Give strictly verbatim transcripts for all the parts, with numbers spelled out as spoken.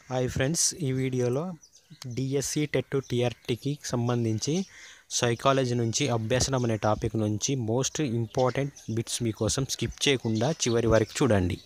Hi friends, ఈ వీడియోలో DSC TET టిఆర్టీకి సంబంధించి సైకాలజీ నుంచి అభ్యసనం అనే టాపిక్ నుంచి మోస్ట్ ఇంపార్టెంట్ బిట్స్ మీకోసం స్కిప్ చేయకుండా చివరి వరకు చూడండి.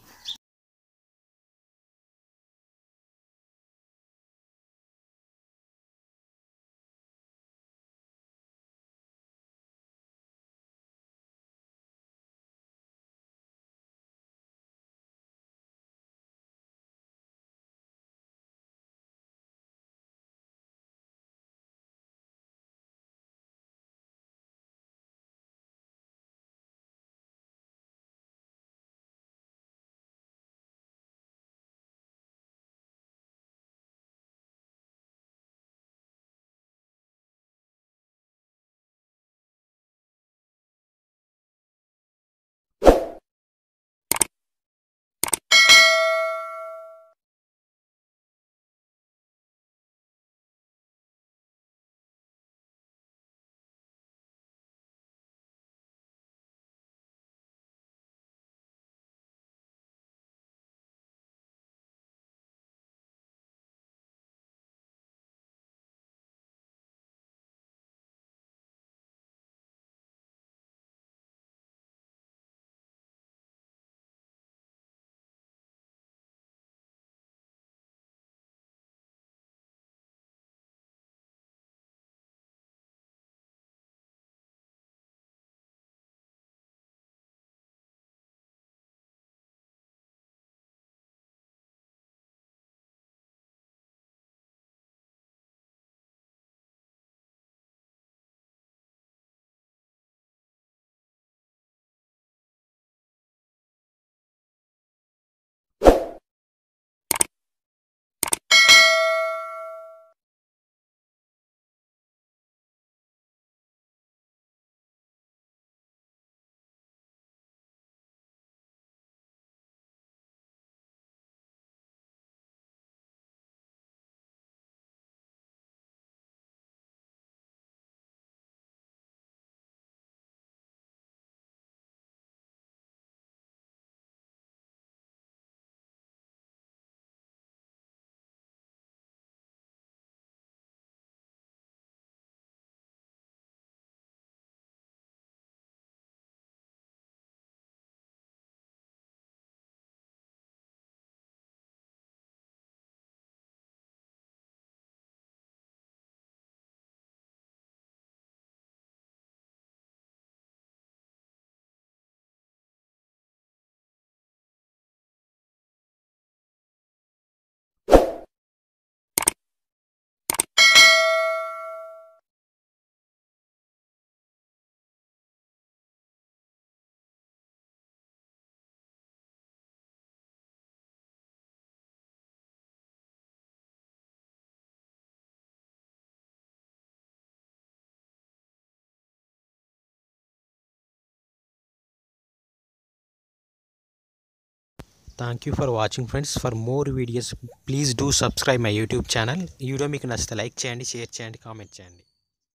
Thank you for watching friends. For more videos please do subscribe my YouTube channel. ఈ వీడియో మీకు నచ్చితే లైక్ చేయండి, షేర్ చేయండి, కామెంట్ చేయండి.